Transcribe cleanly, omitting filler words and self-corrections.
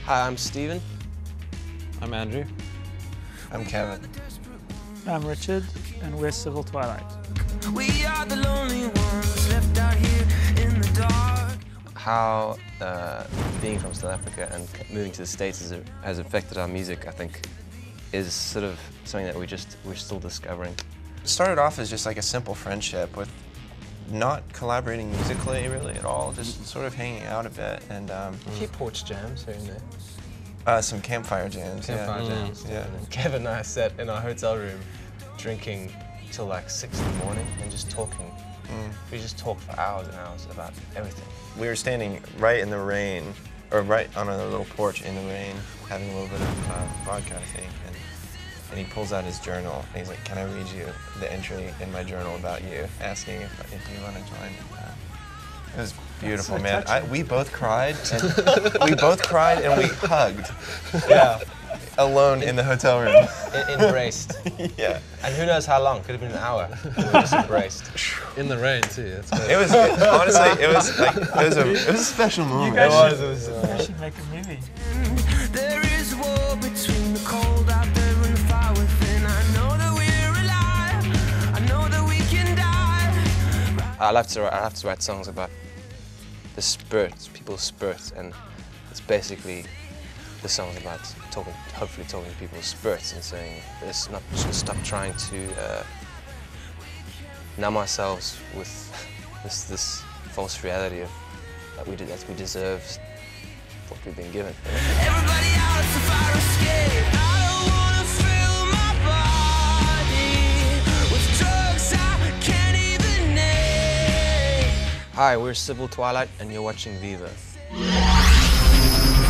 Hi, I'm Steven. I'm Andrew. I'm Kevin. I'm Richard, and we're Civil Twilight. We are the lonely ones left out here in the dark. How being from South Africa and moving to the States has affected our music, I think, is sort of something that we're still discovering. It started off as just like a simple friendship with not collaborating musically really at all, just sort of hanging out a bit and A few porch jams here and there. some campfire jams. Campfire jams. Yeah. And Kevin and I sat in our hotel room drinking till like 6 in the morning and just talking. We just talked for hours and hours about everything. We were standing right in the rain, or right on a little porch in the rain, having a little bit of vodka, I think, and he pulls out his journal and he's like, "Can I read you the entry in my journal about you?" Asking if you want to join. It was beautiful, so man. touching. We both cried, and we hugged. Yeah. Alone in the hotel room. Embraced. Yeah. And who knows how long? Could have been an hour. We were just embraced. In the rain too. That's good. It was honestly, it was a special moment. It was. You should make a movie. There is war between the cold out there and the fire within. I know that we're alive. I know that we can die. I have to write songs about the spirits, people's spirits, and it's basically the song's about hopefully talking to people's spirits and saying, let's not just stop trying to numb ourselves with this false reality of that we deserve what we've been given. Everybody out to fire escape. I don't wanna fill my body with drugs I can't even name. Hi, we're Civil Twilight and you're watching VEVO.